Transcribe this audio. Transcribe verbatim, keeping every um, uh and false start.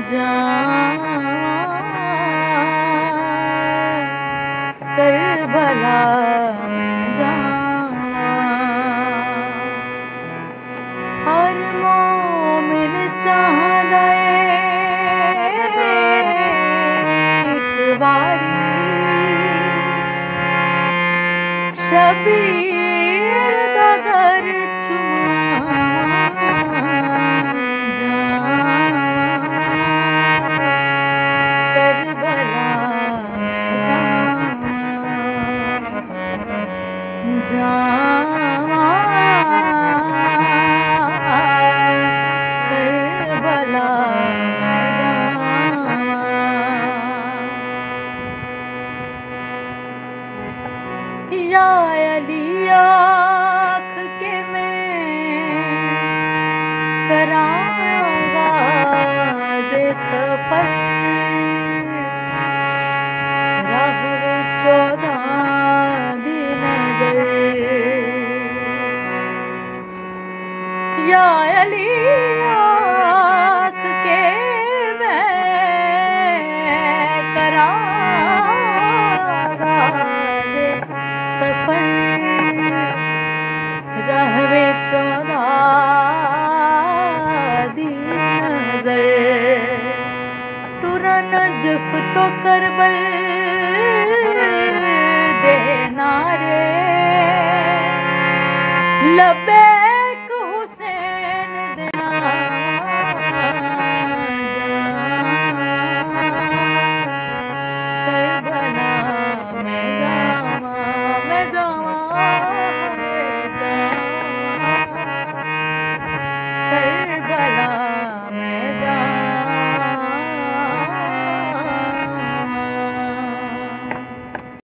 जावा Karbala में जावा, हर मोमिन चाहदा एक बारी शबीर दा दर चुमावा, जावा करबला में जावा, जावा करबला में जावा। या अली आँख के मैं करांगा ज़े सफर, राह में चौदह दी नजर। या अली आँख के मैं करांगा ज़े सफर, राह में चौदह दी नजर। टुरा नजफ तो करबल दे नारे लबे